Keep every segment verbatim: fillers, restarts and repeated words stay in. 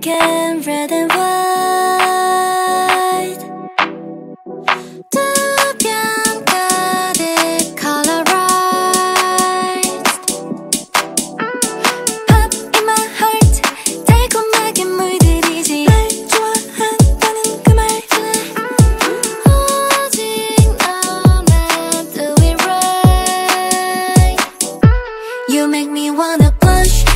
black and red and white. 두 뼘가득 colorized. Pop in my heart 달콤하게 물들이지. 날 좋아한다는 그 말. 오직 너만 do it right. You make me wanna blush.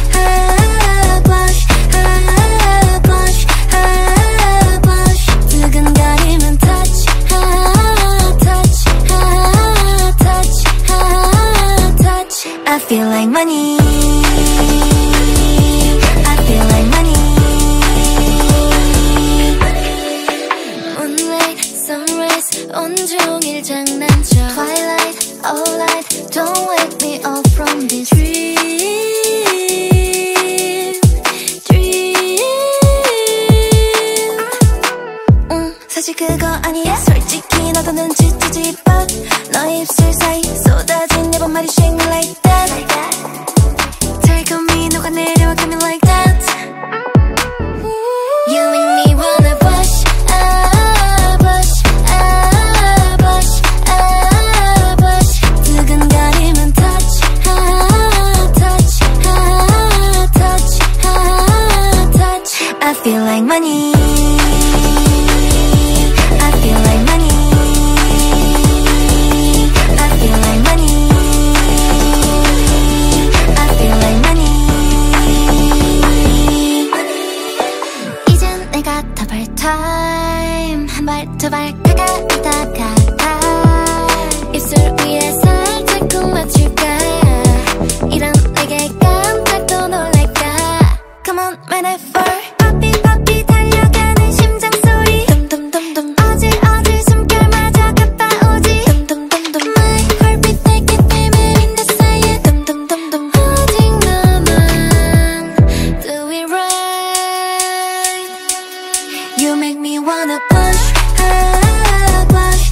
I feel like money. I feel like money. Moonlight, sunrise, 온종일 장난쳐. Twilight, all light, don't wake me up from this dream. Dream. 응, 사실 그거 아니야. 솔직히 나도 눈치채지, but 너의 입술 사이 쏟아진 네 번말이 shake me like that. 달콤히 녹아내려와 got me like that. You make me wanna blush, ah, blush, ah, blush, ah, blush. 두근거리면 touch, ah, touch, ah, touch, ah, touch. I feel like money. I feel like money. I feel like money. I feel like money. 이젠 내가 더볼 time. 한 발 두 발 가까이 다가가. 입술 위에 살짝 쿵 맞출까. 이런 내게 깜짝도 놀랄까. Come on, whenever. 빠삐 빠삐 달려가는 심장 소리. 둠둠둠둠. 어질어질 숨결마저 가빠오지. 둠둠둠둠. My heartbeat 내게 비밀인 듯 사이에. 둠둠둠둠. 오직 너만 do it right. You make me wanna blush, ah, blush,